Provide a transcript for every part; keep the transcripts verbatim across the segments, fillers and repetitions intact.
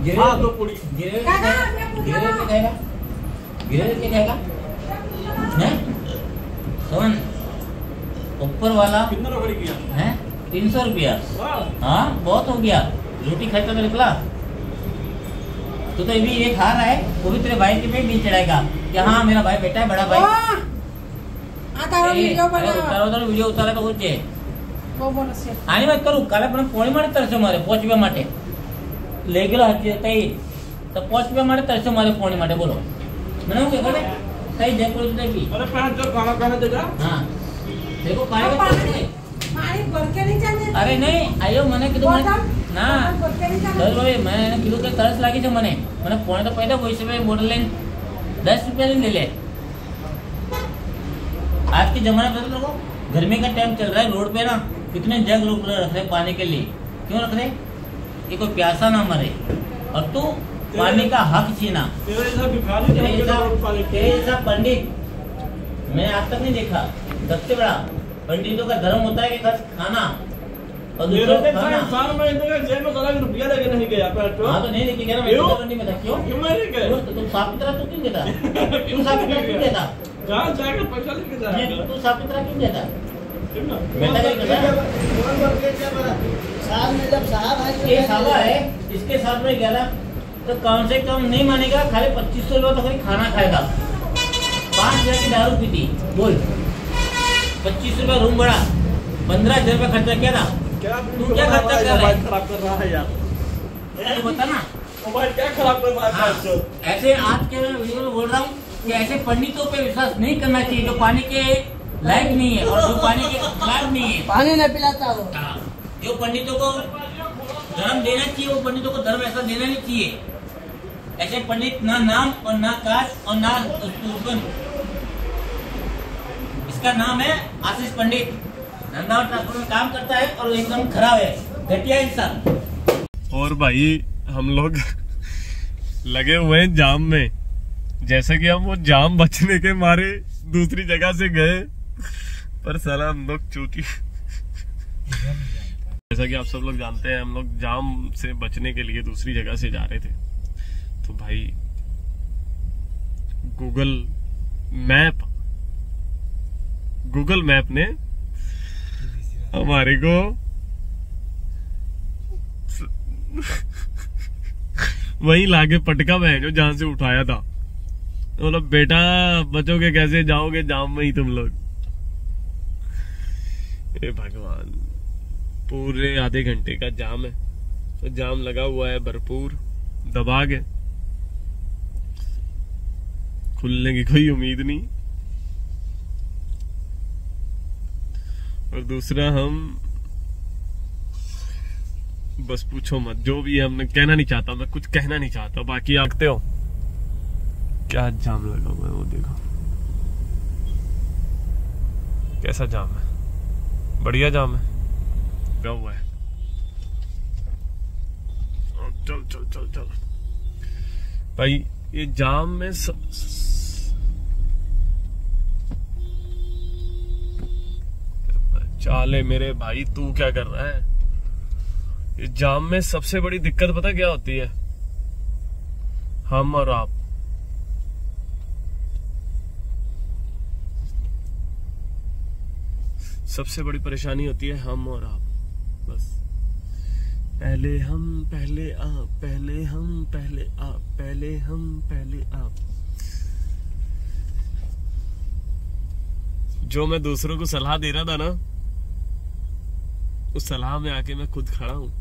हाँ दो पूरी गिरे गिरे के खाएगा गिरे के खाएगा हैं सोन ऊपर वाला कितना रुपए किया है तीन सौ रुपया हाँ बहुत हो गया रोटी खाता तो निकला तो तो अभी ये खा रहा है वो भी तेरे भाई के पे नहीं चढ़ाएगा कि हाँ मेरा भाई बेटा है बड़ा भाई उतारो वीडियो उतारा तो कुछ आनी मत करू काले पण पोणी मारे तरसे मारे पोचव्या माटे લઈ ગયેલો હજી તઈ તો પોચવા માટે તરસે મારે પોણી માટે બોલો મને હું કે કરે તઈ જે કોઈ દે બી અરે પાંચ જો ખાना खाने देगा हां देखो काहे के मारी बरके नहीं जाने अरे नहीं आयो મને કીધું ના સર ભાઈ मैं કીધું કે તરસ લાગી છે મને મને પોણી તો પૈદા કોઈ છે બોટલ લઈને दस रुपया ले ले आज के जमाने में लोगों गर्मी का टाइम चल रहा है रोड पे ना कितने जग लोग रख रहे पानी के लिए क्यों रख रहे ये कोई प्यासा ना मरे और तू पानी का हक छीना तेरे जैसा पंडित मैं आज तक नहीं देखा सबसे बड़ा पंडितों का धर्म होता है कि बस खाना और दूसरों को खाना साल में जेब में सारा रुपया लेके नहीं गया हाँ तो नहीं लेके गया मैं मंडी में था क्यों क्यों मैं नहीं गया तो तुम साफ सुथरा तो क्यों देता तू साफ सुथरा क्यों देता जहाँ जाकर पैसा लेके जाएगा तू साफ सुथरा क्यों देता मैं साहब में जब साहब है ये साहब है इसके साथ में गया तो कम से कम नहीं मानेगा खाली पच्चीस सौ रुपये तो खाली खाना खाएगा पाँच हजार की दारू पीती बोल पच्चीस रुपया रूम भाड़ा पंद्रह हजार रुपया खर्चा क्या था तू क्या खर्चा कर रहा है खराब कर रहा है यार तू बता ना मोबाइल क्या खराब कर रहा है ऐसे आज के वीडियो में बोल रहा हूँ कि ऐसे पंडितों पे विश्वास नहीं करना चाहिए जो पानी के लायक नहीं है और जो पानी के खिलाफ नहीं है पानी नहीं पिलाता वो जो पंडितों को धर्म देना चाहिए वो पंडितों को धर्म ऐसा देना नहीं चाहिए ऐसे पंडित ना नाम और ना कास्ट और ना उसको इसका नाम है आशीष पंडित नंदावर ट्रांसपोर्ट में काम करता है और एकदम खराब है घटिया इंसान। और भाई हम लोग लगे हुए हैं जाम में जैसे कि हम वो जाम बचने के मारे दूसरी जगह से गए पर साला हम लोग चूती जैसा कि आप सब लोग जानते हैं हम लोग जाम से बचने के लिए दूसरी जगह से जा रहे थे तो भाई गूगल मैप गूगल मैप ने हमारे को वहीं लाके पटका में जो जहां से उठाया था बोला बेटा बचोगे कैसे जाओगे जाम में ही तुम लोग। ए भगवान पूरे आधे घंटे का जाम है तो जाम लगा हुआ है भरपूर दबा के खुलने की कोई उम्मीद नहीं और दूसरा हम बस पूछो मत जो भी है हमने कहना नहीं चाहता मैं कुछ कहना नहीं चाहता बाकी आगते हो क्या जाम लगा हुआ है वो देखो कैसा जाम है बढ़िया जाम है क्या हुआ है चल चल चल चल भाई ये जाम में स... चाले मेरे भाई तू क्या कर रहा है ये जाम में सबसे बड़ी दिक्कत पता क्या होती है हम और आप सबसे बड़ी परेशानी होती है हम और आप बस पहले हम पहले आप पहले हम पहले आप पहले हम पहले आप जो मैं दूसरों को सलाह दे रहा था ना उस सलाह में आके मैं खुद खड़ा हूं।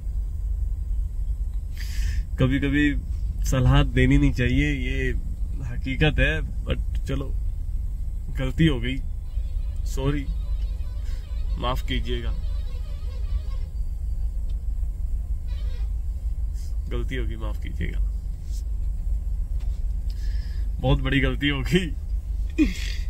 कभी कभी सलाह देनी नहीं चाहिए ये हकीकत है बट चलो गलती हो गई सॉरी माफ कीजिएगा गलती होगी माफ कीजिएगा बहुत बड़ी गलती होगी